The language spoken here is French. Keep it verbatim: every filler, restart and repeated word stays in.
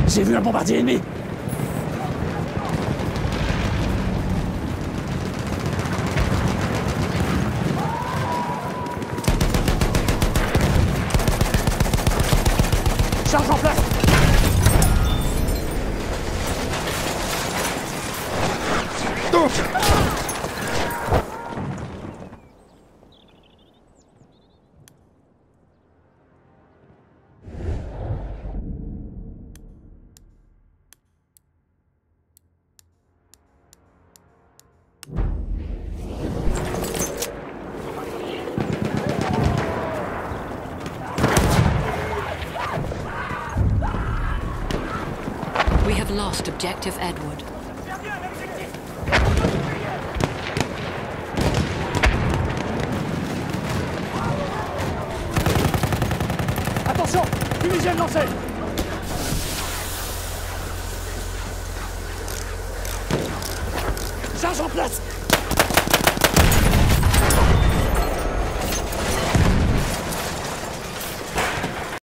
J'ai vu un bombardier ennemi. Charge en place. We have lost objective Edward. Attention, fumigène lancé. Charge en place.